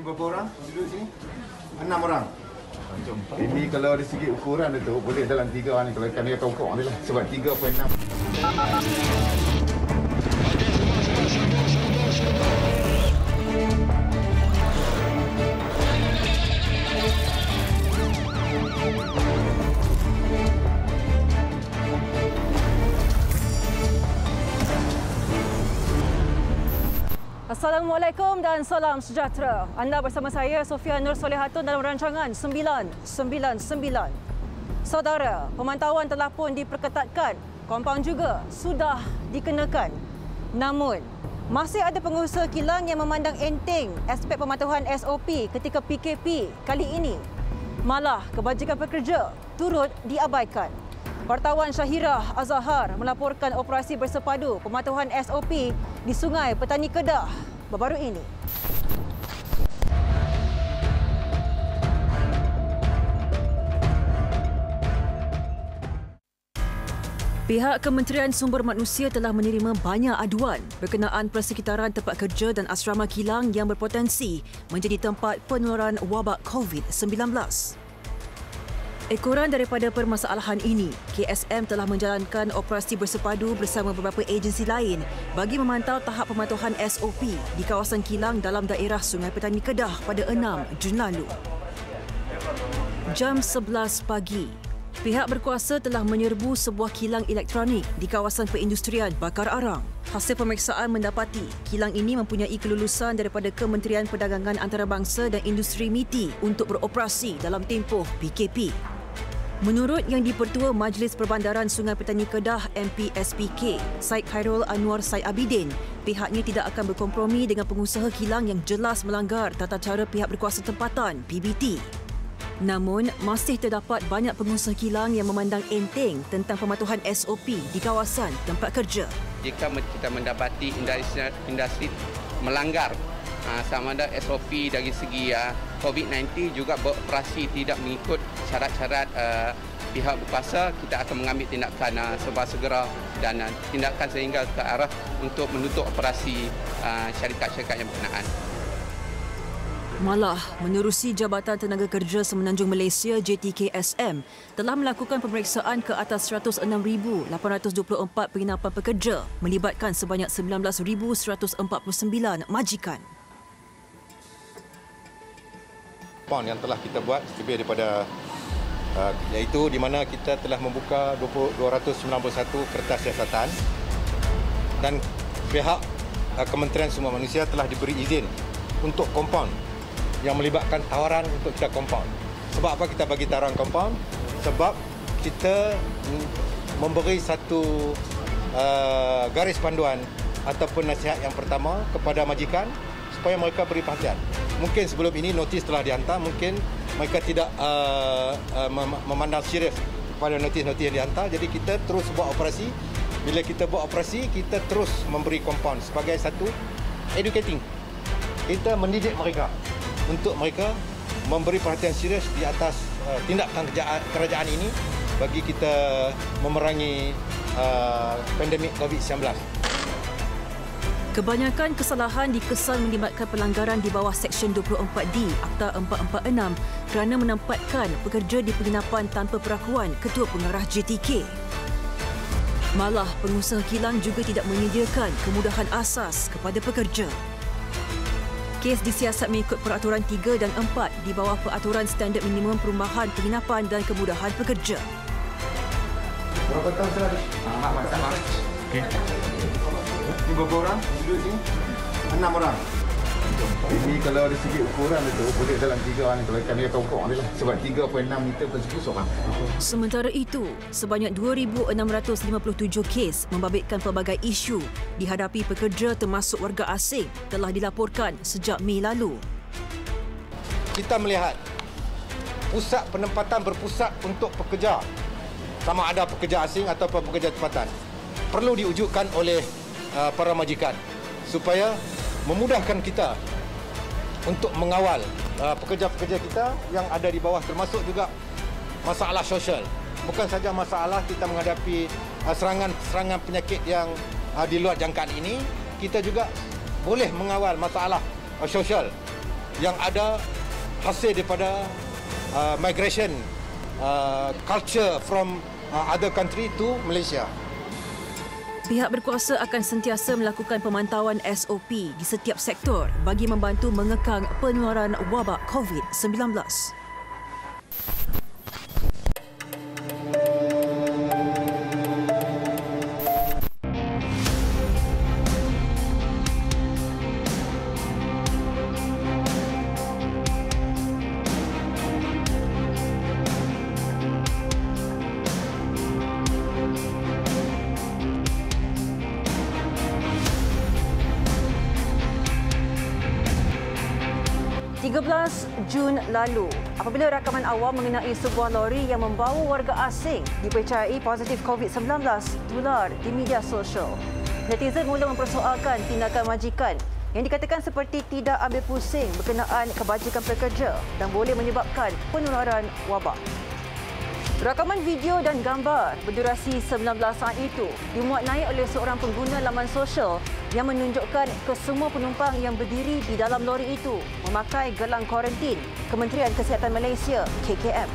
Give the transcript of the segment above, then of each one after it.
berapa orang duduk sini? 6 orang. Ini kalau dari segi ukuran itu boleh dalam 3 ni, kalau kami akan ukur ni lah sebab 3.6. Assalamualaikum dan salam sejahtera. Anda bersama saya, Sofia Nur Solehatun dalam rancangan 999. Saudara, pemantauan telah pun diperketatkan. Kompaun juga sudah dikenakan. Namun, masih ada pengusaha kilang yang memandang enteng aspek pemantauan SOP ketika PKP kali ini. Malah, kebajikan pekerja turut diabaikan. Wartawan Syahirah Azahar melaporkan operasi bersepadu pemantauan SOP di Sungai Petani Kedah baru-baru ini. Pihak Kementerian Sumber Manusia telah menerima banyak aduan berkenaan persekitaran tempat kerja dan asrama kilang yang berpotensi menjadi tempat penularan wabak COVID-19. Ekoran daripada permasalahan ini, KSM telah menjalankan operasi bersepadu bersama beberapa agensi lain bagi memantau tahap pematuhan SOP di kawasan kilang dalam daerah Sungai Petani Kedah pada 6 Jun lalu. Jam 11 pagi, pihak berkuasa telah menyerbu sebuah kilang elektronik di kawasan perindustrian Bakar Arang. Hasil pemeriksaan mendapati kilang ini mempunyai kelulusan daripada Kementerian Perdagangan Antarabangsa dan Industri MITI untuk beroperasi dalam tempoh PKP. Menurut Yang di-Pertua Majlis Perbandaran Sungai Petani Kedah MPSPK, Syed Khairul Anwar Syed Abidin, pihaknya tidak akan berkompromi dengan pengusaha kilang yang jelas melanggar tata cara pihak berkuasa tempatan PBT. Namun, masih terdapat banyak pengusaha kilang yang memandang enteng tentang pematuhan SOP di kawasan tempat kerja. Jika kita mendapati industri melanggar sama ada SOP dari segi COVID-19 juga beroperasi tidak mengikut syarat-syarat pihak berkuasa, kita akan mengambil tindakan serba segera dan tindakan sehingga ke arah untuk menutup operasi syarikat-syarikat yang berkenaan. Malah, menerusi Jabatan Tenaga Kerja Semenanjung Malaysia JTKSM telah melakukan pemeriksaan ke atas 106,824 penginapan pekerja melibatkan sebanyak 19,149 majikan. Yang telah kita buat lebih daripada iaitu di mana kita telah membuka 291 kertas siasatan dan pihak Kementerian Sumber Manusia telah diberi izin untuk kompaun yang melibatkan tawaran untuk kita kompaun. Sebab apa kita bagi tawaran kompaun? Sebab kita memberi satu garis panduan ataupun nasihat yang pertama kepada majikan supaya mereka beri perhatian. Mungkin sebelum ini notis telah dihantar, mungkin mereka tidak memandang serius kepada notis-notis yang dihantar. Jadi kita terus buat operasi. Bila kita buat operasi, kita terus memberi kompaun sebagai satu educating. Kita mendidik mereka untuk mereka memberi perhatian serius di atas tindakan kerajaan ini bagi kita memerangi pandemik COVID-19. Kebanyakan kesalahan dikesan melibatkan pelanggaran di bawah Seksyen 24D Akta 446 kerana menempatkan pekerja di penginapan tanpa perakuan Ketua Pengarah JTK. Malah, pengusaha kilang juga tidak menyediakan kemudahan asas kepada pekerja. Kes disiasat mengikut Peraturan 3 dan 4 di bawah Peraturan Standard Minimum Perumahan Penginapan dan Kemudahan Pekerja. Berapa tahun sudah? Sama. Okey. Ini berapa orang duduk sini? 6 orang. Ini kalau dari segi ukuran itu boleh dalam 3 ni, kalau kami akan ukur ni lah sebab 3.6 meter persegi seorang. Sementara itu, sebanyak 2,657 kes membabitkan pelbagai isu dihadapi pekerja termasuk warga asing telah dilaporkan sejak Mei lalu. Kita melihat pusat penempatan berpusat untuk pekerja, sama ada pekerja asing atau pekerja tempatan, perlu diwujudkan oleh para majikan supaya memudahkan kita untuk mengawal pekerja-pekerja kita yang ada di bawah, termasuk juga masalah sosial. Bukan saja masalah kita menghadapi serangan penyakit yang di luar jangkaan ini, kita juga boleh mengawal masalah sosial yang ada hasil daripada migration culture from other country to Malaysia. Pihak berkuasa akan sentiasa melakukan pemantauan SOP di setiap sektor bagi membantu mengekang penularan wabak COVID-19. 13 Jun lalu, apabila rakaman awam mengenai sebuah lori yang membawa warga asing dipercayai positif COVID-19 tular di media sosial. Netizen mula mempersoalkan tindakan majikan yang dikatakan seperti tidak ambil pusing berkenaan kebajikan pekerja dan boleh menyebabkan penularan wabak. Rakaman video dan gambar berdurasi 19 saat itu dimuat naik oleh seorang pengguna laman sosial yang menunjukkan kesemua penumpang yang berdiri di dalam lori itu memakai gelang kuarantin Kementerian Kesihatan Malaysia KKM.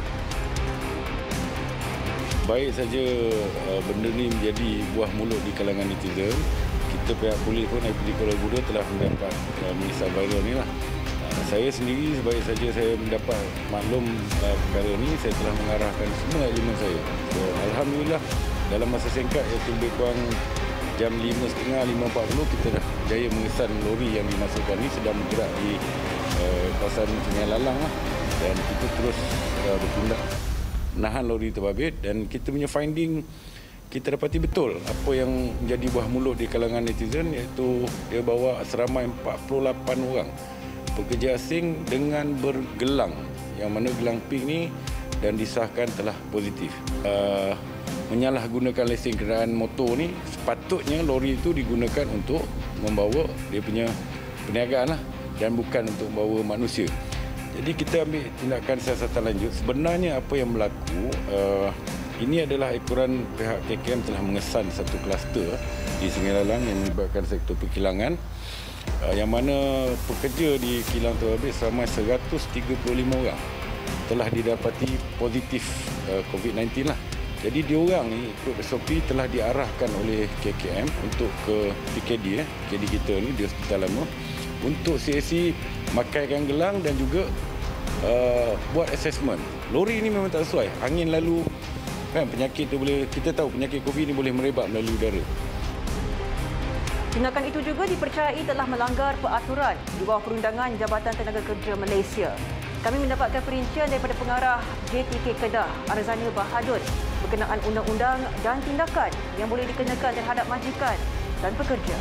Baik saja benda ini menjadi buah mulut di kalangan netizen. Kita pihak polis pun IPD Kuala Lumpur telah mendapat mengisah viral ini lah. Saya sendiri sebaik saja saya mendapat maklum perkara ini, saya telah mengarahkan semua elemen saya. So, Alhamdulillah dalam masa singkat iaitu lebih kurang jam 5.30, 5.40 kita dah jaya mengesan lori yang dimasukkan ini sedang bergerak di kawasan Sungai Lalang lah. Dan kita terus bertindak menahan lori terbabit dan kita punya finding kita dapati betul apa yang menjadi buah mulut di kalangan netizen iaitu dia bawa seramai 48 orang pekerja asing dengan bergelang yang mana gelang pink ni dan disahkan telah positif. Menyalahgunakan lesen kenderaan motor ni sepatutnya lori itu digunakan untuk membawa dia punya perniagaan lah dan bukan untuk membawa manusia. Jadi kita ambil tindakan siasatan lanjut. Sebenarnya apa yang berlaku ini adalah ekoran pihak KKM telah mengesan satu kluster di Sungai Lalang yang melibatkan sektor perkilangan. Yang mana pekerja di kilang terbabit seramai 135 orang telah didapati positif COVID-19 lah. Jadi diorang ni ikut SOP telah diarahkan oleh KKM untuk ke PKD, PKD kita ni di hospital lama untuk CAC makaikan gelang dan juga buat assessment. Lori ni memang tak sesuai, angin lalu kan penyakit tu boleh, kita tahu penyakit COVID ni boleh merebak melalui udara. Tindakan itu juga dipercayai telah melanggar peraturan di bawah perundangan Jabatan Tenaga Kerja Malaysia. Kami mendapatkan perincian daripada pengarah JTK Kedah, Arzania Bahadun, berkenaan undang-undang dan tindakan yang boleh dikenakan terhadap majikan dan pekerja.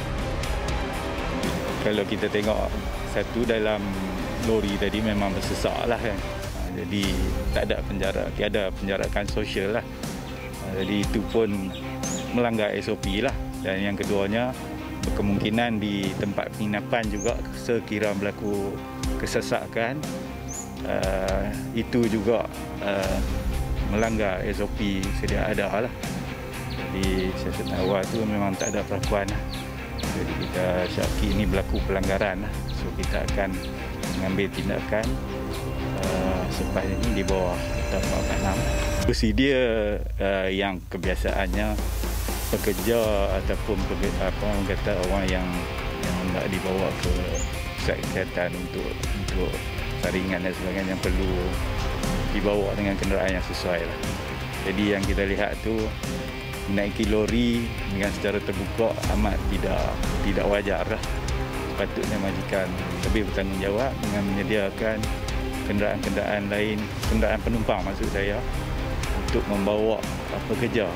Kalau kita tengok satu dalam lori tadi memang bersesak lah kan. Jadi tak ada penjara, tiada penjarakan sosial lah. Jadi itu pun melanggar SOP lah. Dan yang keduanya, kemungkinan di tempat penginapan juga sekira berlaku kesesakan, itu juga melanggar SOP sedia ada lah. Jadi siasatan awal tu memang tak ada perakuan lah. Jadi kita syaki ini berlaku pelanggaran lah. So kita akan mengambil tindakan selepas ini di bawah tapak 46. Prosedur yang kebiasaannya pekerja ataupun orang yang hendak dibawa ke pusat kesihatan untuk saringan dan sebagainya yang perlu dibawa dengan kenderaan yang sesuai lah. Jadi yang kita lihat tu menaiki lori dengan secara terbuka amat tidak wajar lah. Sepatutnya majikan lebih bertanggungjawab dengan menyediakan kenderaan-kenderaan lain, kenderaan penumpang maksud saya, untuk membawa pekerja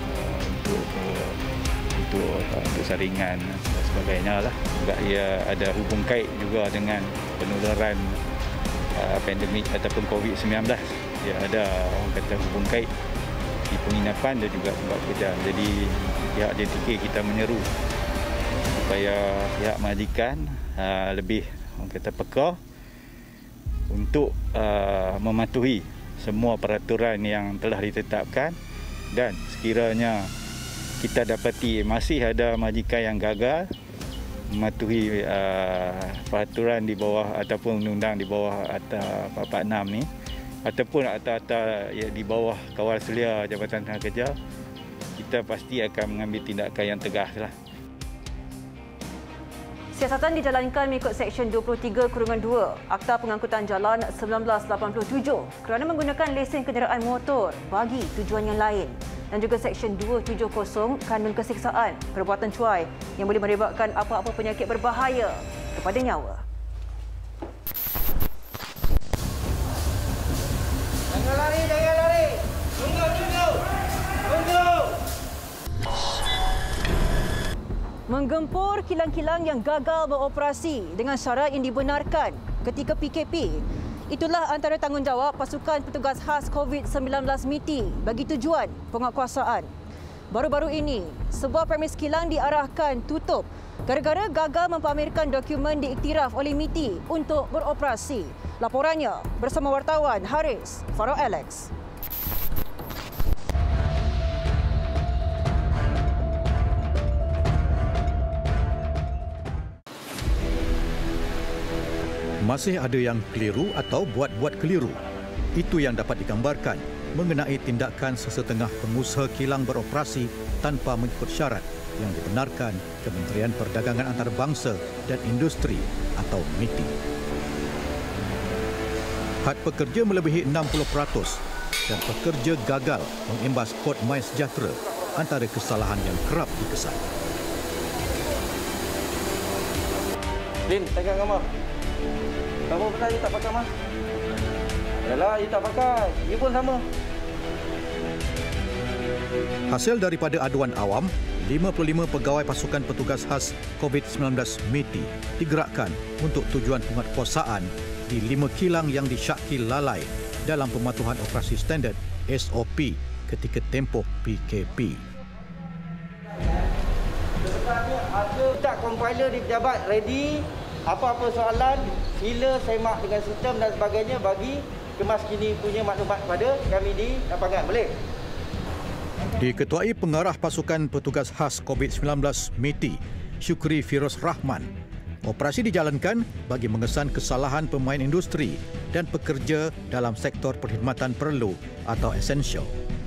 untuk saringan dan sebagainya lah. Juga ia ada hubung kait juga dengan penularan pandemik ataupun COVID-19. Ia ada orang kata hubung kait di penginapan dan juga tempat kerja. Jadi pihak JTK kita menyeru supaya pihak majikan lebih orang kata peka untuk mematuhi semua peraturan yang telah ditetapkan, dan sekiranya kita dapati masih ada majikan yang gagal mematuhi peraturan di bawah ataupun undang-undang di bawah 446 ni, ataupun atas di bawah kawal selia Jabatan Tenaga Kerja, kita pasti akan mengambil tindakan yang tegas lah. Siasatan dijalankan mengikut Seksyen 23/2 Akta Pengangkutan Jalan 1987 kerana menggunakan lesen kenderaan motor bagi tujuan yang lain, dan juga Seksyen 270 Kanun Kesiksaan Perbuatan Cuai yang boleh menyebabkan apa-apa penyakit berbahaya kepada nyawa. Jangan lari, jangan lari. Tunggu. Menggempur kilang-kilang yang gagal beroperasi dengan syarat yang dibenarkan ketika PKP. Itulah antara tanggungjawab pasukan petugas khas COVID-19 MITI bagi tujuan penguatkuasaan. Baru-baru ini, sebuah premis kilang diarahkan tutup gara-gara gagal mempamerkan dokumen diiktiraf oleh MITI untuk beroperasi. Laporannya bersama wartawan Haris Farouk Alex. Masih ada yang keliru atau buat-buat keliru. Itu yang dapat digambarkan mengenai tindakan sesetengah pengusaha kilang beroperasi tanpa mengikut syarat yang dibenarkan Kementerian Perdagangan Antarabangsa dan Industri atau MITI. Had pekerja melebihi 60% dan pekerja gagal mengimbas kod MySejahtera antara kesalahan yang kerap dikesan. Lin, pegang gambar. Kamu pernah you tak pakai mas? Yalah, you tak pakai. You pun sama. Hasil daripada aduan awam, 55 pegawai pasukan petugas khas COVID-19 MITI digerakkan untuk tujuan penguatkuasaan di 5 kilang yang disyaki lalai dalam pematuhan operasi standard SOP ketika tempoh PKP. Sebenarnya ada tak compiler di pejabat ready, apa-apa soalan, sila semak dengan sistem dan sebagainya bagi kemas kini punya maklumat kepada kami di lapangan. Boleh? Diketuai Pengarah Pasukan Petugas Khas COVID-19 MITI, Syukri Firoz Rahman, operasi dijalankan bagi mengesan kesalahan pemain industri dan pekerja dalam sektor perkhidmatan perlu atau essential.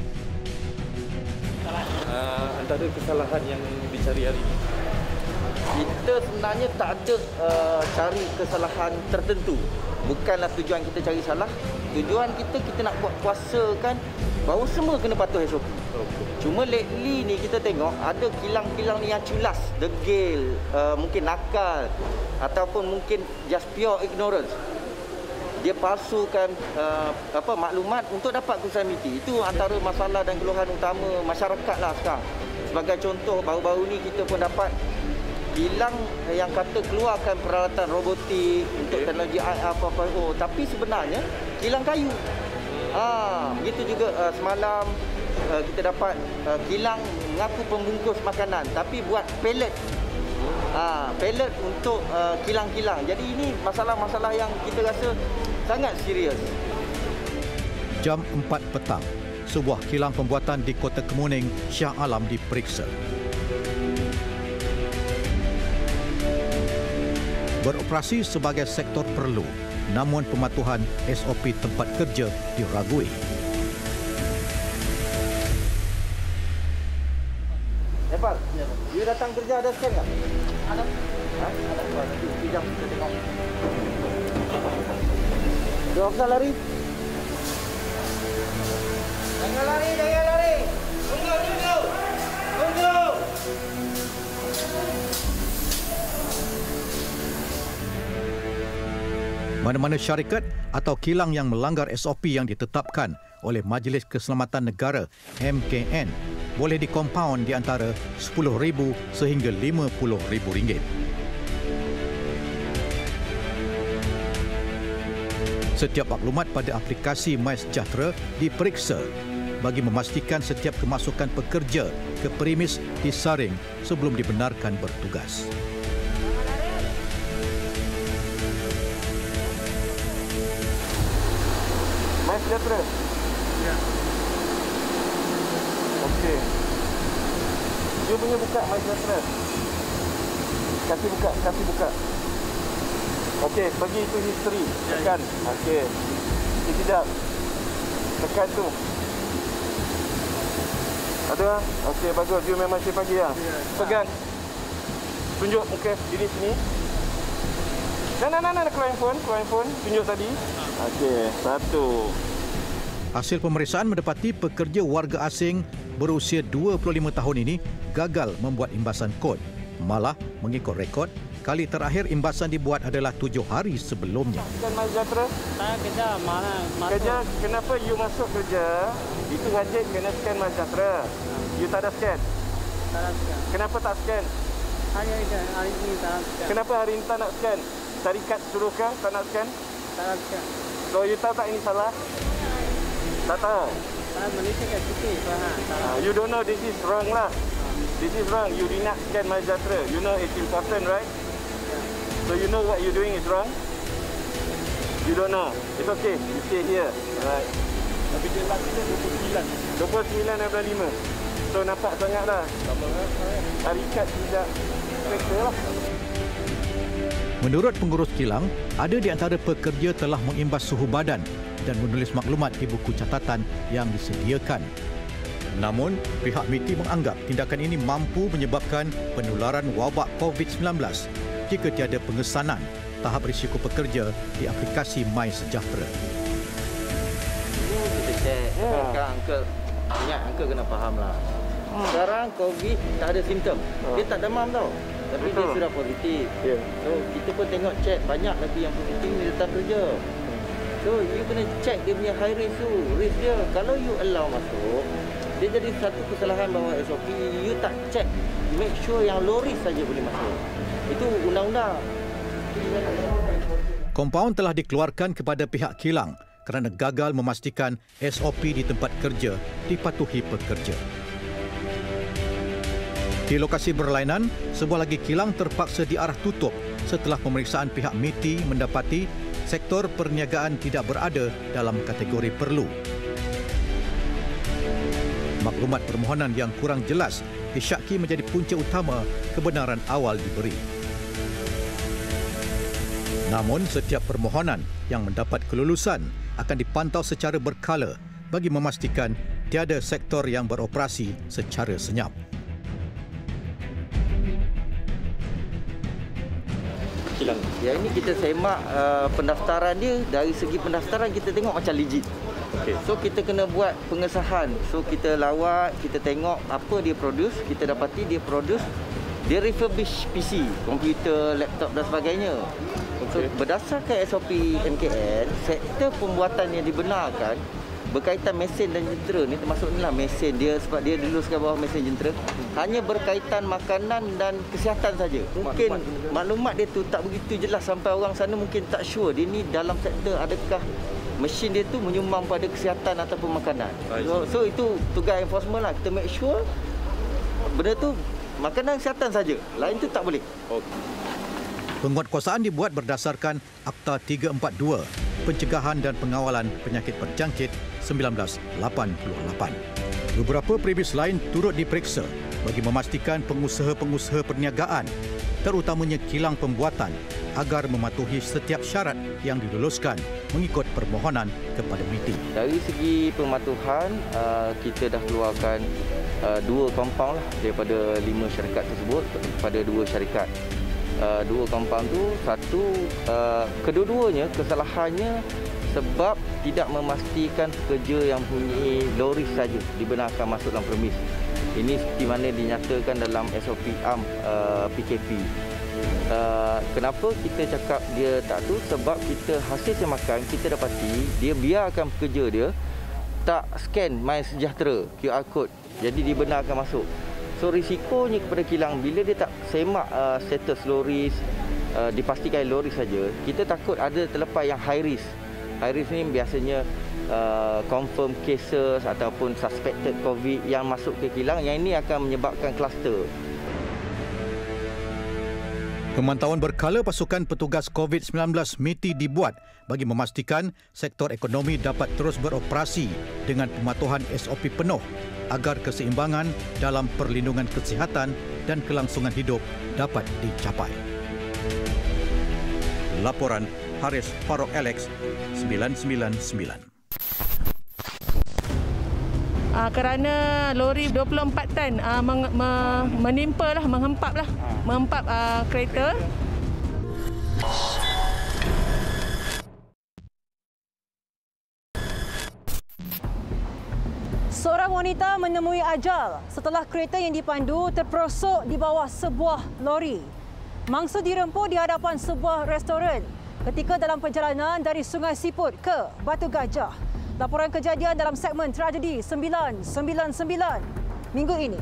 Antara kesalahan yang dicari hari ini, kita sebenarnya tak ada cari kesalahan tertentu. Bukanlah tujuan kita cari salah. Tujuan kita nak buat kuasakan bahawa semua kena patuh SOP. Cuma lately ni kita tengok ada kilang-kilang ni yang culas, degil, mungkin nakal ataupun mungkin just pure ignorance. Dia palsukan maklumat untuk dapat keputusan MITI. Itu antara masalah dan keluhan utama masyarakat lah sekarang. Sebagai contoh, baru-baru ni kita pun dapat kilang yang kata keluarkan peralatan robotik untuk teknologi apa-apa, tapi sebenarnya kilang kayu. Begitu juga semalam kita dapat kilang mengaku pembungkus makanan tapi buat pellet. Pellet untuk kilang-kilang. Jadi ini masalah-masalah yang kita rasa sangat serius. Jam 4 petang, sebuah kilang pembuatan di Kota Kemuning, Shah Alam diperiksa. Beroperasi sebagai sektor perlu, namun pematuhan SOP tempat kerja diragui. Nepal, you datang kerja ada scan tak? Ada. Ada. Nanti sekejap kita tengok. Dua ofisar lari. Jangan lari, jangan lari. Tunggu. Mana-mana syarikat atau kilang yang melanggar SOP yang ditetapkan oleh Majlis Keselamatan Negara MKN boleh dikompaun di antara RM10,000 sehingga RM50,000. Setiap maklumat pada aplikasi MySejahtera diperiksa bagi memastikan setiap kemasukan pekerja ke premis disaring sebelum dibenarkan bertugas. MySejahtera? Ya. Okey. Dia punya buka MySejahtera. Kasih buka. Okey, pergi itu history. Tekan. Okey. Sekejap. Tekan tu. Ada? Okey, bagus. You memang safe lagi lah. Pegang. Tunjuk muka diri sini. Nah. Keluar handphone. Tunjuk tadi. Okey, 1. Hasil pemeriksaan mendapati pekerja warga asing berusia 25 tahun ini gagal membuat imbasan kod. Malah mengikut rekod, kali terakhir imbasan dibuat adalah 7 hari sebelumnya. Scan MySejahtera? Saya kerja mana? Kerja, kenapa you masuk kerja? Itu wajib kena scan MySejahtera. You tak ada scan? Tak ada scan. Kenapa tak scan? Hanya hari ini tak ada scan. Kenapa hari ini tak nak scan? Syarikat suruhkah tak nak scan? Tak ada scan. So you tahu tak ini salah? Tak tahu? Saya Malaysia kat cuti, faham? You don't know this is wrong lah. This is wrong. You did not scan MySejahtera. You know it's important, right? So you know what you're doing is wrong? You don't know. It's okay. You stay here. Right. Tapi dia lagi 29.5. So nampak sangat lah. Syarikat tidak kereta lah. Menurut pengurus kilang, ada di antara pekerja telah mengimbas suhu badan dan menulis maklumat di buku catatan yang disediakan. Namun, pihak MITI menganggap tindakan ini mampu menyebabkan penularan wabak COVID-19 jika tiada pengesanan tahap risiko pekerja di aplikasi MySejahtera. Kita cek. Uncle, ingat Uncle kena faham lah. Sekarang COVID tak ada simptom. Dia tak demam tau. Tapi dia sudah positif. So, kita pun tengok cek banyak lagi yang positif ni datang kerja. So, you kena check dia punya high risk tu. Risk dia, kalau you allow masuk, dia jadi satu kesalahan bahawa SOP, you tak check. Make sure yang low risk saja boleh masuk. Itu undang-undang. Kompaun telah dikeluarkan kepada pihak kilang kerana gagal memastikan SOP di tempat kerja dipatuhi pekerja. Di lokasi berlainan, sebuah lagi kilang terpaksa diarah tutup setelah pemeriksaan pihak MITI mendapati sektor perniagaan tidak berada dalam kategori perlu. Maklumat permohonan yang kurang jelas disyaki menjadi punca utama kebenaran awal diberi. Namun, setiap permohonan yang mendapat kelulusan akan dipantau secara berkala bagi memastikan tiada sektor yang beroperasi secara senyap. Yang ini kita semak pendaftaran dia. Dari segi pendaftaran kita tengok macam legit. So kita kena buat pengesahan. So kita lawat, kita tengok apa dia produce. Kita dapati dia produce, dia refurbish PC, komputer, laptop dan sebagainya. So berdasarkan SOP MKN, sektor pembuatan yang dibenarkan berkaitan mesin dan jentera ni, termasuk inilah mesin dia, sebab dia diluluskan bawah mesin jentera, hanya berkaitan makanan dan kesihatan saja. Mungkin maklumat dia tu tak begitu jelas sampai orang sana mungkin tak sure dia ni dalam sektor adakah mesin dia tu menyumbang pada kesihatan ataupun makanan. So itu tugas enforcement lah, kita make sure benda tu makanan kesihatan saja, lain tu tak boleh. Penguatkuasaan dibuat berdasarkan Akta 342, Pencegahan dan Pengawalan Penyakit Berjangkit 1988. Beberapa premis lain turut diperiksa bagi memastikan pengusaha-pengusaha perniagaan, terutamanya kilang pembuatan, agar mematuhi setiap syarat yang diluluskan mengikut permohonan kepada MITI. Dari segi pematuhan, kita dah keluarkan 2 kompaun daripada 5 syarikat tersebut kepada 2 syarikat. 2 kompaun tu, satu, kedua-duanya kesalahannya sebab tidak memastikan pekerja yang mempunyai low risk saja dibenarkan masuk dalam premis. Ini seperti mana dinyatakan dalam SOP AM PKP. Kenapa kita cakap dia tak tu? Sebab kita hasil semakan kita dapati dia biarkan pekerja dia tak scan MySejahtera QR code, jadi dibenarkan masuk. So risikonya kepada kilang bila dia tak semak status low risk, dipastikan low risk saja, kita takut ada terlepas yang high risk. High risk ni biasanya confirm cases ataupun suspected COVID yang masuk ke kilang, yang ini akan menyebabkan kluster. Pemantauan berkala pasukan petugas COVID-19 MITI dibuat bagi memastikan sektor ekonomi dapat terus beroperasi dengan pematuhan SOP penuh agar keseimbangan dalam perlindungan kesihatan dan kelangsungan hidup dapat dicapai. Laporan Haris Farok Alex 999. Kerana lori 24 tan menghempap kereta. Seorang wanita menemui ajal setelah kereta yang dipandu terperosok di bawah sebuah lori. Mangsa dirempuh di hadapan sebuah restoran ketika dalam perjalanan dari Sungai Siput ke Batu Gajah. Laporan kejadian dalam segmen Tragedi 999 minggu ini.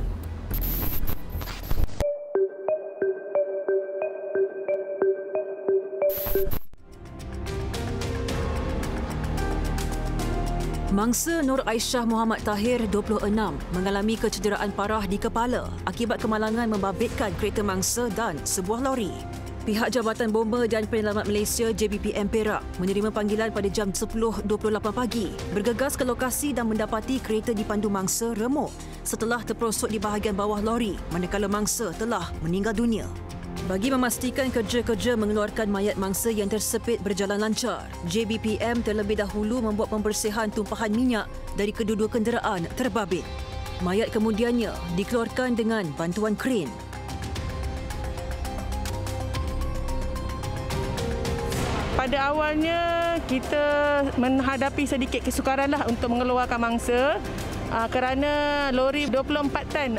Mangsa Nur Aisyah Muhammad Tahir, 26, mengalami kecederaan parah di kepala akibat kemalangan membabitkan kereta mangsa dan sebuah lori. Pihak Jabatan Bomba dan Penyelamat Malaysia JBPM Perak menerima panggilan pada jam 10.28 pagi, bergegas ke lokasi dan mendapati kereta dipandu mangsa remuk setelah terperosok di bahagian bawah lori manakala mangsa telah meninggal dunia. Bagi memastikan kerja-kerja mengeluarkan mayat mangsa yang tersepit berjalan lancar, JBPM terlebih dahulu membuat pembersihan tumpahan minyak dari kedua-dua kenderaan terbabit. Mayat kemudiannya dikeluarkan dengan bantuan kren. Pada awalnya kita menghadapi sedikit kesukaranlah untuk mengeluarkan mangsa kerana lori 24 tan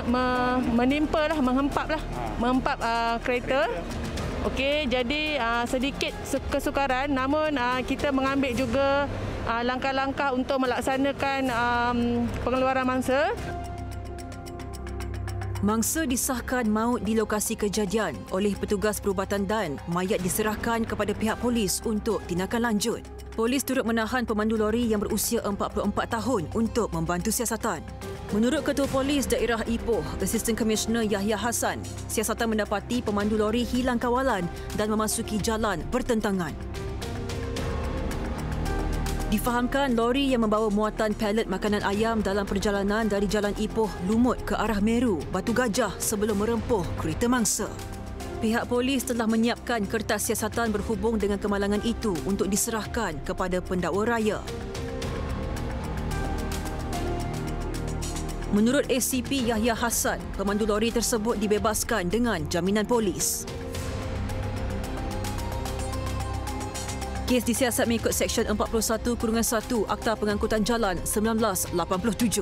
menghempap kereta. Okey, jadi sedikit kesukaran, namun kita mengambil juga langkah-langkah untuk melaksanakan pengeluaran mangsa. Mangsa disahkan maut di lokasi kejadian oleh petugas perubatan dan mayat diserahkan kepada pihak polis untuk tindakan lanjut. Polis turut menahan pemandu lori yang berusia 44 tahun untuk membantu siasatan. Menurut Ketua Polis Daerah Ipoh, Assistant Commissioner Yahya Hassan, siasatan mendapati pemandu lori hilang kawalan dan memasuki jalan bertentangan. Difahamkan lori yang membawa muatan palet makanan ayam dalam perjalanan dari Jalan Ipoh Lumut ke arah Meru, Batu Gajah sebelum merempuh kereta mangsa. Pihak polis telah menyiapkan kertas siasatan berhubung dengan kemalangan itu untuk diserahkan kepada pendakwa raya. Menurut ACP Yahya Hassan, pemandu lori tersebut dibebaskan dengan jaminan polis. Kes disiasat mengikut Seksyen 41-1 Akta Pengangkutan Jalan 1987.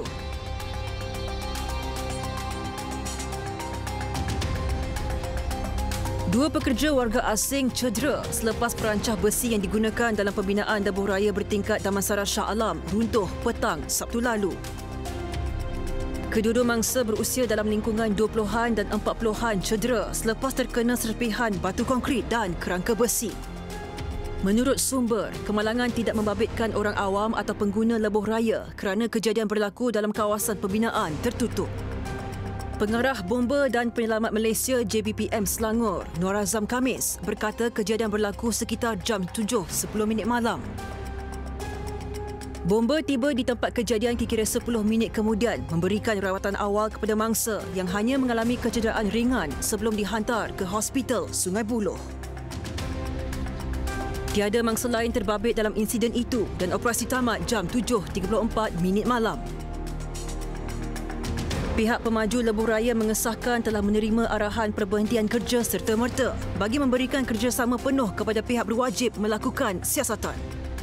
Dua pekerja warga asing cedera selepas perancah besi yang digunakan dalam pembinaan lebuh raya bertingkat Damansara Shah Alam runtuh petang Sabtu lalu. Kedua-dua mangsa berusia dalam lingkungan 20-an dan 40-an cedera selepas terkena serpihan batu konkrit dan kerangka besi. Menurut sumber, kemalangan tidak membabitkan orang awam atau pengguna lebuh raya kerana kejadian berlaku dalam kawasan pembinaan tertutup. Pengarah Bomba dan Penyelamat Malaysia JBPM Selangor, Nur Azam Khamis, berkata kejadian berlaku sekitar jam 7.10 malam. Bomba tiba di tempat kejadian kira-kira 10 minit kemudian memberikan rawatan awal kepada mangsa yang hanya mengalami kecederaan ringan sebelum dihantar ke Hospital Sungai Buloh. Tiada mangsa lain terbabit dalam insiden itu dan operasi tamat jam 7.34 malam. Pihak pemaju lebuh raya mengesahkan telah menerima arahan perberhentian kerja serta-merta bagi memberikan kerjasama penuh kepada pihak berwajib melakukan siasatan.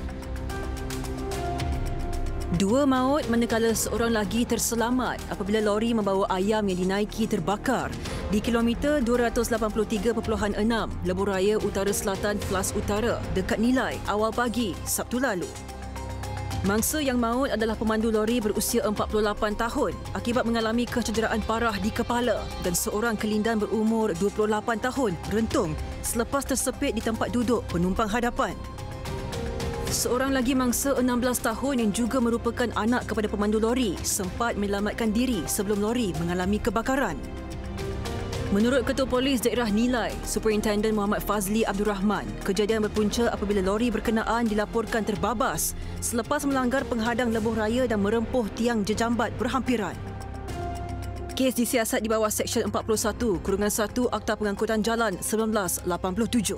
Dua maut manakala seorang lagi terselamat apabila lori membawa ayam yang dinaiki terbakar di kilometer 283.6 Lebuh Raya Utara Selatan Flas Utara dekat Nilai awal pagi Sabtu lalu. Mangsa yang maut adalah pemandu lori berusia 48 tahun akibat mengalami kecederaan parah di kepala dan seorang kelindan berumur 28 tahun rentung selepas tersepit di tempat duduk penumpang hadapan. Seorang lagi mangsa 16 tahun yang juga merupakan anak kepada pemandu lori sempat menyelamatkan diri sebelum lori mengalami kebakaran. Menurut Ketua Polis Daerah Nilai, Superintendent Muhammad Fazli Abdul Rahman, kejadian berpunca apabila lori berkenaan dilaporkan terbabas selepas melanggar penghadang lebuh raya dan merempuh tiang jejambat berhampiran. Kes disiasat di bawah Seksyen 41, Kurungan 1 Akta Pengangkutan Jalan 1987.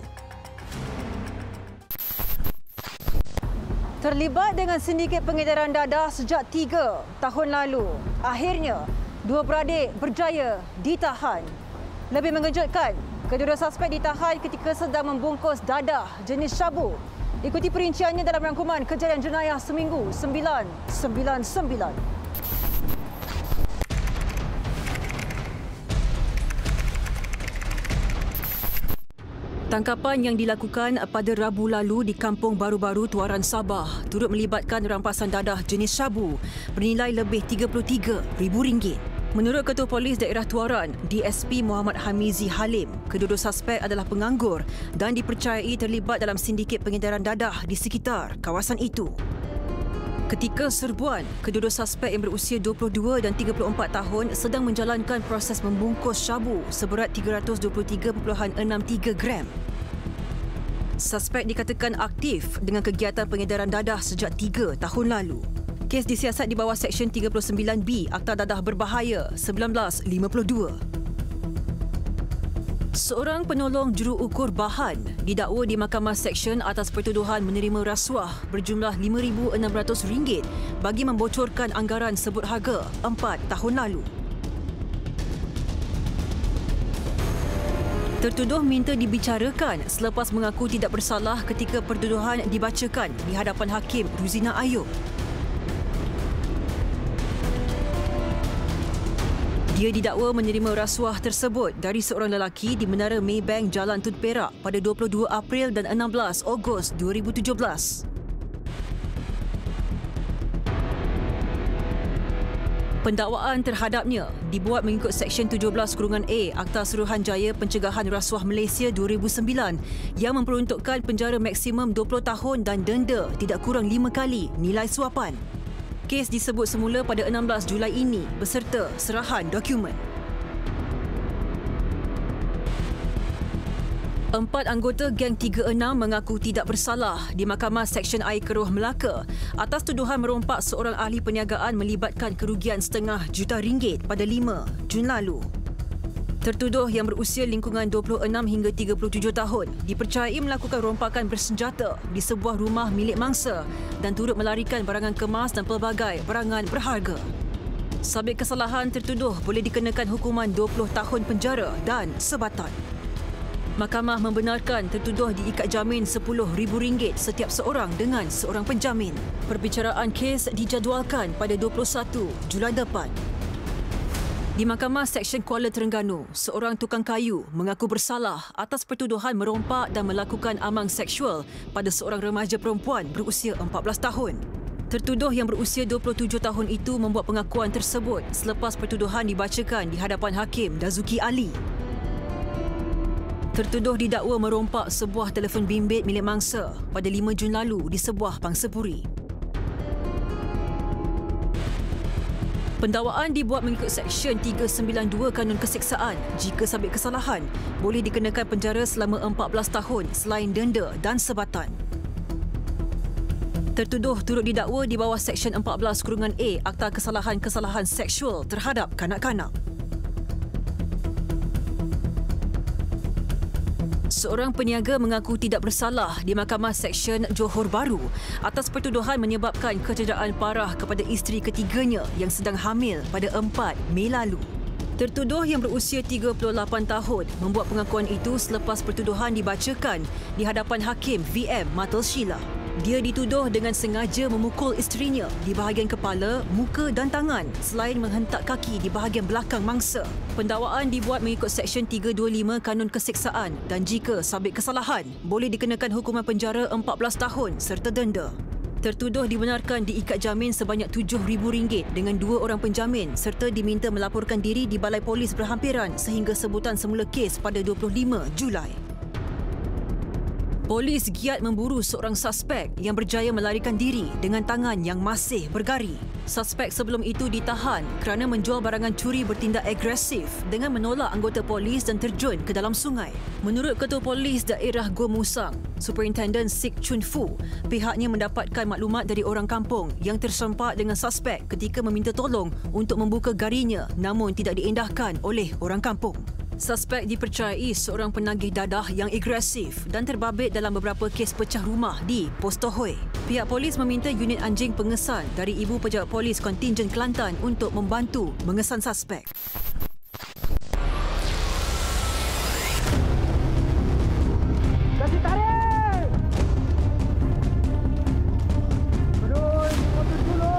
Terlibat dengan sindiket pengedaran dadah sejak 3 tahun lalu. Akhirnya, 2 beradik berjaya ditahan. Lebih mengejutkan, kedua suspek ditahan ketika sedang membungkus dadah jenis syabu. Ikuti perinciannya dalam rangkuman kejadian jenayah seminggu 999. Tangkapan yang dilakukan pada Rabu lalu di Kampung Baru-Baru, Tuaran Sabah turut melibatkan rampasan dadah jenis syabu bernilai lebih RM33,000. Menurut Ketua Polis Daerah Tuaran, DSP Muhammad Hamizi Halim, kedua suspek adalah penganggur dan dipercayai terlibat dalam sindiket pengedaran dadah di sekitar kawasan itu. Ketika serbuan, kedua suspek yang berusia 22 dan 34 tahun sedang menjalankan proses membungkus syabu seberat 323.63 gram. Suspek dikatakan aktif dengan kegiatan pengedaran dadah sejak 3 tahun lalu. Kes disiasat di bawah Seksyen 39B Akta Dadah Berbahaya 1952. Seorang penolong juruukur bahan didakwa di Mahkamah Seksyen atas pertuduhan menerima rasuah berjumlah RM5,600 bagi membocorkan anggaran sebut harga 4 tahun lalu. Tertuduh minta dibicarakan selepas mengaku tidak bersalah ketika pertuduhan dibacakan di hadapan Hakim Ruzina Ayub. Dia didakwa menerima rasuah tersebut dari seorang lelaki di Menara Maybank Jalan Tun Perak pada 22 April dan 16 Ogos 2017. Pendakwaan terhadapnya dibuat mengikut Seksyen 17(A) Akta Suruhanjaya Pencegahan Rasuah Malaysia 2009 yang memperuntukkan penjara maksimum 20 tahun dan denda tidak kurang 5 kali nilai suapan. Kes disebut semula pada 16 Julai ini beserta serahan dokumen. 4 anggota geng 36 mengaku tidak bersalah di Mahkamah Seksyen Air Keruh Melaka atas tuduhan merompak seorang ahli perniagaan melibatkan kerugian RM500,000 pada 5 Jun lalu. Tertuduh yang berusia lingkungan 26 hingga 37 tahun dipercayai melakukan rompakan bersenjata di sebuah rumah milik mangsa dan turut melarikan barangan kemas dan pelbagai barangan berharga. Sabit kesalahan tertuduh boleh dikenakan hukuman 20 tahun penjara dan sebatan. Mahkamah membenarkan tertuduh diikat jamin RM10,000 setiap seorang dengan seorang penjamin. Perbicaraan kes dijadualkan pada 21 Julai depan. Di Mahkamah Seksyen Kuala Terengganu, seorang tukang kayu mengaku bersalah atas pertuduhan merompak dan melakukan amang seksual pada seorang remaja perempuan berusia 14 tahun. Tertuduh yang berusia 27 tahun itu membuat pengakuan tersebut selepas pertuduhan dibacakan di hadapan Hakim Dazuki Ali. Tertuduh didakwa merompak sebuah telefon bimbit milik mangsa pada 5 Jun lalu di sebuah pangsapuri. Pendakwaan dibuat mengikut Seksyen 392 Kanun Keseksaan. Jika sabit kesalahan, boleh dikenakan penjara selama 14 tahun selain denda dan sebatan. Tertuduh turut didakwa di bawah Seksyen 14(A) Akta Kesalahan-Kesalahan Seksual terhadap kanak-kanak. Seorang peniaga mengaku tidak bersalah di Mahkamah Seksyen Johor Bahru atas pertuduhan menyebabkan kecederaan parah kepada isteri ketiganya yang sedang hamil pada 4 Mei lalu. Tertuduh yang berusia 38 tahun membuat pengakuan itu selepas pertuduhan dibacakan di hadapan Hakim VM Matel Sheila. Dia dituduh dengan sengaja memukul isterinya di bahagian kepala, muka dan tangan selain menghentak kaki di bahagian belakang mangsa. Pendakwaan dibuat mengikut Seksyen 325 Kanun Keseksaan dan jika sabit kesalahan, boleh dikenakan hukuman penjara 14 tahun serta denda. Tertuduh dibenarkan diikat jamin sebanyak RM7,000 dengan 2 orang penjamin serta diminta melaporkan diri di Balai Polis berhampiran sehingga sebutan semula kes pada 25 Julai. Polis giat memburu seorang suspek yang berjaya melarikan diri dengan tangan yang masih bergari. Suspek sebelum itu ditahan kerana menjual barangan curi bertindak agresif dengan menolak anggota polis dan terjun ke dalam sungai. Menurut Ketua Polis Daerah Go Musang, Superintendent Sik Chun Fu, pihaknya mendapatkan maklumat dari orang kampung yang terserempak dengan suspek ketika meminta tolong untuk membuka garinya namun tidak diindahkan oleh orang kampung. Suspek dipercayai seorang penagih dadah yang agresif dan terbabit dalam beberapa kes pecah rumah di Postohoi. Pihak polis meminta unit anjing pengesan dari Ibu Pejabat Polis Kontingen Kelantan untuk membantu mengesan suspek. Kasih tarik! Aduh, motor dulu!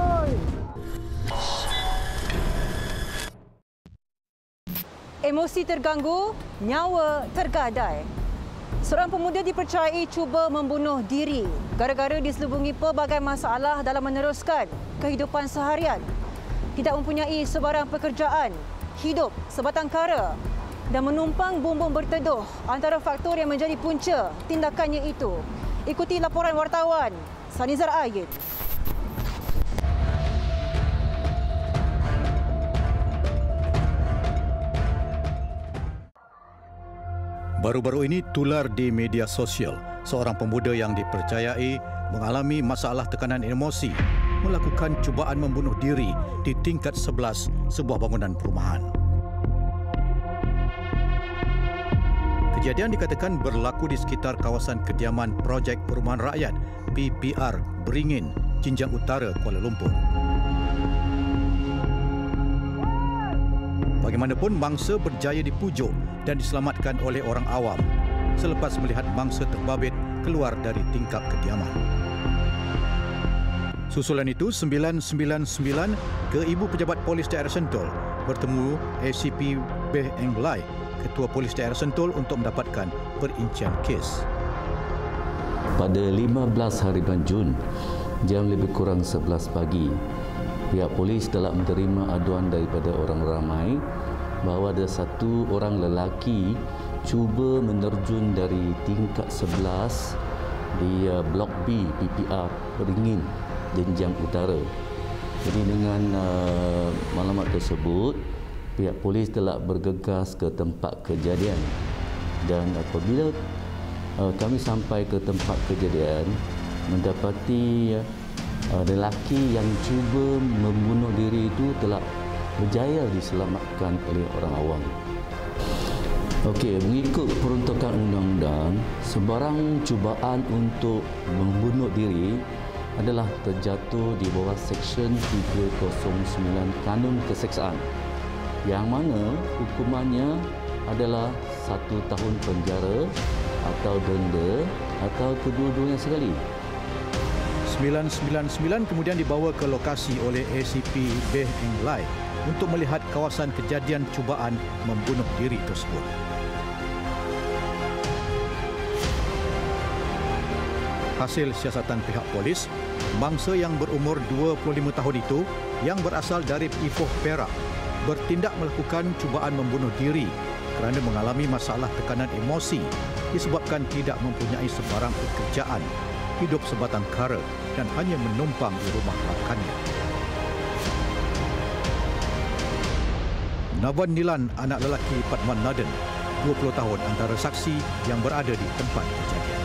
Emosi terganggu, nyawa tergadai. Seorang pemuda dipercayai cuba membunuh diri gara-gara diselubungi pelbagai masalah dalam meneruskan kehidupan seharian. Tidak mempunyai sebarang pekerjaan, hidup sebatang kara dan menumpang bumbung berteduh antara faktor yang menjadi punca tindakannya itu. Ikuti laporan wartawan Sanizar Ayin. Baru-baru ini tular di media sosial, seorang pemuda yang dipercayai mengalami masalah tekanan emosi melakukan cubaan membunuh diri di tingkat 11 sebuah bangunan perumahan. Kejadian dikatakan berlaku di sekitar kawasan kediaman Projek Perumahan Rakyat PPR Beringin, Jinjang Utara, Kuala Lumpur. Bagaimanapun, mangsa berjaya dipujuk dan diselamatkan oleh orang awam selepas melihat mangsa terbabit keluar dari tingkap kediaman. Susulan itu, 999 ke Ibu Pejabat Polis Daerah Sentul bertemu ACP Beh Eng Lai, Ketua Polis Daerah Sentul untuk mendapatkan perincian kes. Pada 15 hari bulan Jun, jam lebih kurang 11 pagi, pihak polis telah menerima aduan daripada orang ramai bahawa ada satu orang lelaki cuba menerjun dari tingkat 11 di Blok B PPR Beringin, Jinjang Utara. Jadi dengan maklumat tersebut, pihak polis telah bergegas ke tempat kejadian dan apabila kami sampai ke tempat kejadian, mendapati lelaki yang cuba membunuh diri itu telah berjaya diselamatkan oleh orang awam. Okey, mengikut peruntukan undang-undang, sebarang cubaan untuk membunuh diri adalah terjatuh di bawah Seksyen 309 Kanun Keseksaan, yang mana hukumannya adalah 1 tahun penjara atau denda atau kedua-duanya sekali. 999 kemudian dibawa ke lokasi oleh ACP Beh Eng Lai untuk melihat kawasan kejadian cubaan membunuh diri tersebut. Hasil siasatan pihak polis, mangsa yang berumur 25 tahun itu yang berasal dari Ipoh, Perak bertindak melakukan cubaan membunuh diri kerana mengalami masalah tekanan emosi disebabkan tidak mempunyai sebarang pekerjaan, hidup sebatang kara dan hanya menumpang di rumah rakannya. Navan Nilan, anak lelaki Padman Naden, 20 tahun, antara saksi yang berada di tempat kejadian.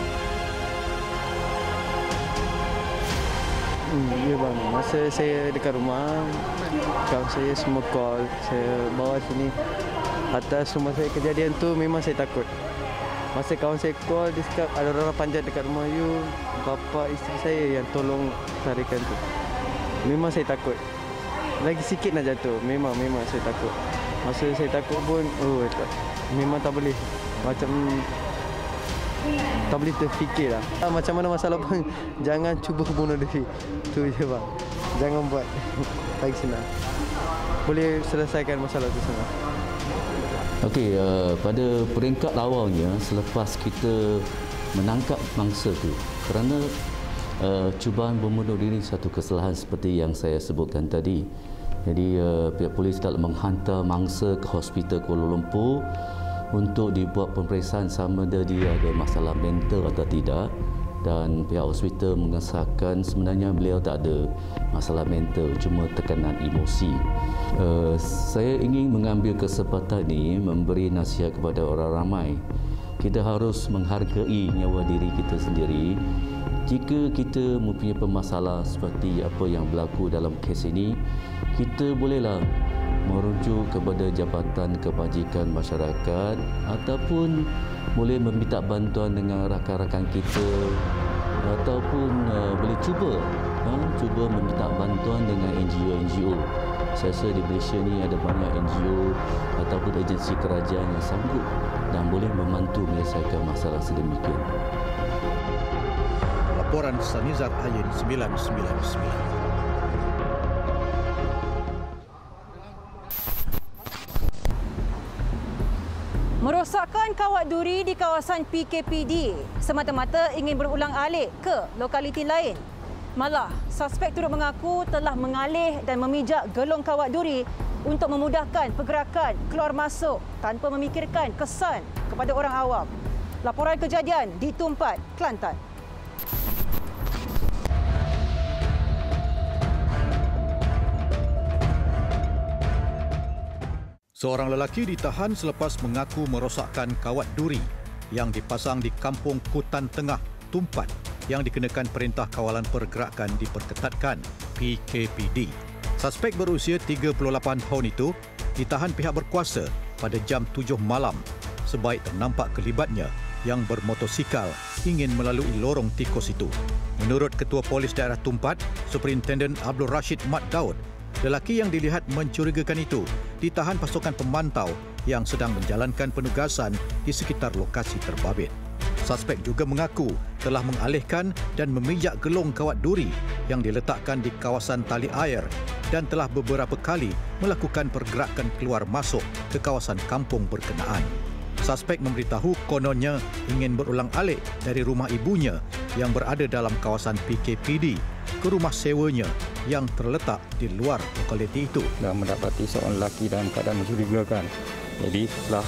Ya bang, masa saya dekat rumah, kawan saya semua call, saya bawa sini. Atas rumah saya kejadian tu memang saya takut. Masa kawan saya call, dia cakap ada orang panjat dekat rumah you, bapa isteri saya yang tolong tarikan tu. Memang saya takut. Lagi sikit nak jatuh, memang saya takut. Masa saya takut pun, memang tak boleh. Macam tak boleh terfikir lah. Macam mana masalah pun, jangan cuba bunuh diri. Tu je bang. Jangan buat. Lagi senang. Boleh selesaikan masalah tu senang. Okey, pada peringkat awalnya, selepas kita menangkap mangsa tu, kerana cubaan membunuh diri satu kesalahan seperti yang saya sebutkan tadi. Jadi pihak polis telah menghantar mangsa ke Hospital Kuala Lumpur untuk dibuat pemeriksaan sama ada dia ada masalah mental atau tidak. dan pihak hospital mengesahkan sebenarnya beliau tak ada masalah mental, cuma tekanan emosi. Saya ingin mengambil kesempatan ini memberi nasihat kepada orang ramai. Kita harus menghargai nyawa diri kita sendiri. Jika kita mempunyai permasalahan seperti apa yang berlaku dalam kes ini, kita bolehlah merujuk kepada Jabatan Kebajikan Masyarakat ataupun boleh meminta bantuan dengan rakan-rakan kita ataupun boleh cuba meminta bantuan dengan NGO. Saya rasa di Malaysia ni ada banyak NGO ataupun agensi kerajaan yang sanggup dan boleh membantu menyelesaikan masalah sedemikian. Laporan Sanizar Ayin 999. Merosakkan kawat duri di kawasan PKPD semata-mata ingin berulang-alik ke lokaliti lain. Malah, suspek turut mengaku telah mengalih dan memijak gelong kawat duri untuk memudahkan pergerakan keluar masuk tanpa memikirkan kesan kepada orang awam. Laporan kejadian di Tumpat, Kelantan. Seorang lelaki ditahan selepas mengaku merosakkan kawat duri yang dipasang di Kampung Kutan Tengah, Tumpat yang dikenakan Perintah Kawalan Pergerakan Diperketatkan PKPD. Suspek berusia 38 tahun itu ditahan pihak berkuasa pada jam 7 malam sebaik ternampak kelibatnya yang bermotosikal ingin melalui lorong tikus itu. Menurut Ketua Polis Daerah Tumpat, Superintendent Abdul Rashid Mat Daud, lelaki yang dilihat mencurigakan itu ditahan pasukan pemantau yang sedang menjalankan penugasan di sekitar lokasi terbabit. Suspek juga mengaku telah mengalihkan dan memijak gelong kawat duri yang diletakkan di kawasan tali air dan telah beberapa kali melakukan pergerakan keluar masuk ke kawasan kampung berkenaan. Suspek memberitahu kononnya ingin berulang-alik dari rumah ibunya yang berada dalam kawasan PKPD ke rumah sewanya yang terletak di luar lokaliti itu. Dan mendapati seorang lelaki dalam keadaan mencurigakan. Jadi setelah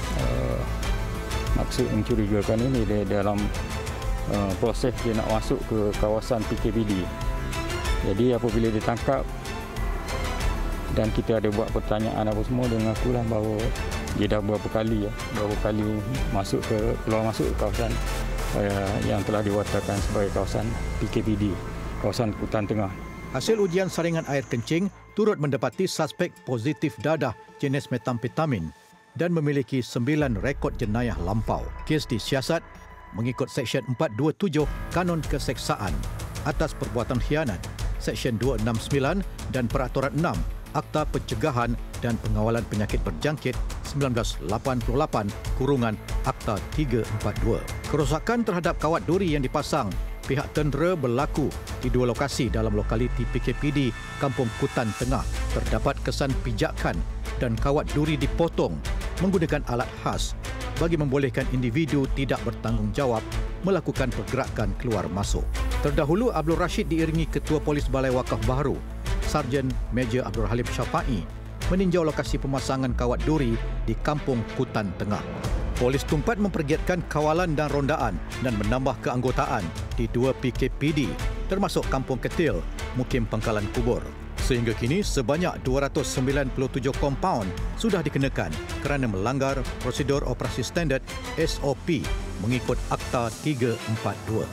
maksud mencurigakan ini dia dalam proses dia nak masuk ke kawasan PKPD. Jadi apabila ditangkap dan kita ada buat pertanyaan apa semua, dia mengakulah bahawa dia dah berapa kali keluar masuk ke kawasan yang telah diwatakan sebagai kawasan PKPD, kawasan Kutan Tengah. Hasil ujian saringan air kencing turut mendapati suspek positif dadah jenis metamfetamin dan memiliki 9 rekod jenayah lampau. Kes disiasat mengikut Seksyen 427 Kanun Keseksaan atas perbuatan khianat, Seksyen 269 dan Peraturan 6 Akta Pencegahan dan Pengawalan Penyakit Berjangkit 1988 Akta 342. Kerosakan terhadap kawat duri yang dipasang pihak tentera berlaku di 2 lokasi dalam lokaliti PKPD Kampung Kutan Tengah. Terdapat kesan pijakan dan kawat duri dipotong menggunakan alat khas bagi membolehkan individu tidak bertanggungjawab melakukan pergerakan keluar masuk. Terdahulu, Abdul Rashid diiringi Ketua Polis Balai Wakaf Baharu, Sarjan Major Abdul Halim Syafa'i, meninjau lokasi pemasangan kawat duri di Kampung Kutan Tengah. Polis Tumpat mempergiatkan kawalan dan rondaan dan menambah keanggotaan di 2 PKPD termasuk Kampung Ketil, Mukim Pangkalan Kubur. Sehingga kini sebanyak 297 kompaun sudah dikenakan kerana melanggar prosedur operasi standard SOP mengikut Akta 342.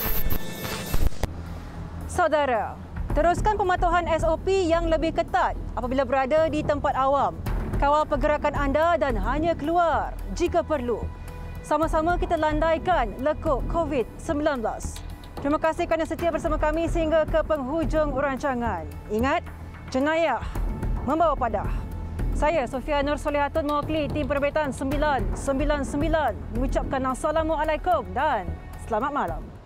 Saudara, teruskan pematuhan SOP yang lebih ketat apabila berada di tempat awam. Kawal pergerakan anda dan hanya keluar jika perlu. Sama-sama kita landaikan lekuk COVID-19. Terima kasih kerana setia bersama kami sehingga ke penghujung rancangan. Ingat, jenayah membawa padah. Saya Sofia Nur Solihatun mewakili tim Penerbitan 999 mengucapkan Assalamualaikum dan selamat malam.